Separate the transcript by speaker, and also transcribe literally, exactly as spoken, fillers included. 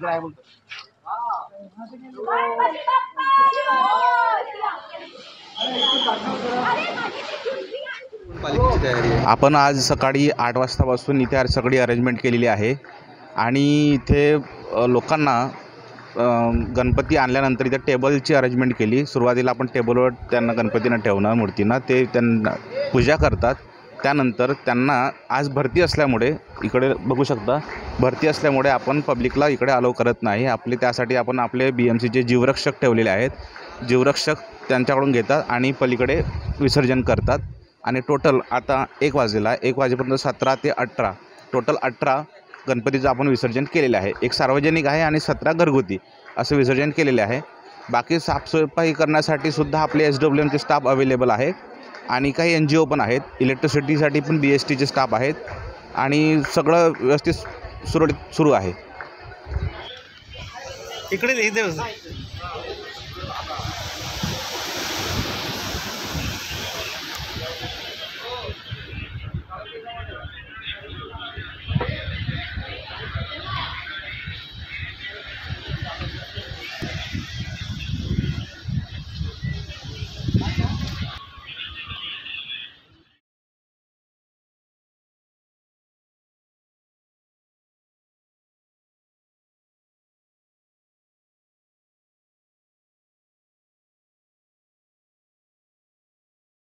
Speaker 1: काय बोलतो
Speaker 2: आपण आज सकाळी आठ वाजतापासून इथे सगळी अरेंजमेंट केलेली आहे आणि इथे लोकांना गणपती आणल्यानंतर इथे टेबलची अरेंजमेंट केली। सुरुवातीला आपण टेबलवर त्यांना गणपतींना ठेवणार, मूर्तींना ते त्यांना पूजा करतात। त्यानंतर त्यांना आज भरती असल्यामुळे इकडे बघू शकता, भरती असल्यामुळे आपण पब्लिकला इकडे अलाउ करत नाही। आपले त्यासाठी आपण आपले बी एम सीचे जीवरक्षक ठेवलेले आहेत। जीवरक्षक त्यांच्याकडून घेतात आणि पलीकडे विसर्जन करतात। आणि टोटल आता एक वाजलेला आहे, एक वाजेपर्यंत सतरा ते अठरा टोटल अठरा गणपतीचं आपण विसर्जन केलेलं आहे। एक सार्वजनिक आहे आणि सतरा घरगुती असं विसर्जन केलेले आहे। बाकी साफसफाई करण्यासाठी सुद्धा आपले एस डब्ल्यू एमचे स्टाफ अवेलेबल आहे आणि काही एन जी ओ पण आहेत। इलेक्ट्रिसिटीसाठी पण बी एस टीचे स्टाफ आहेत आणि सगळं व्यवस्थित सुरळीत सुरू आहे।
Speaker 1: इकडे इथे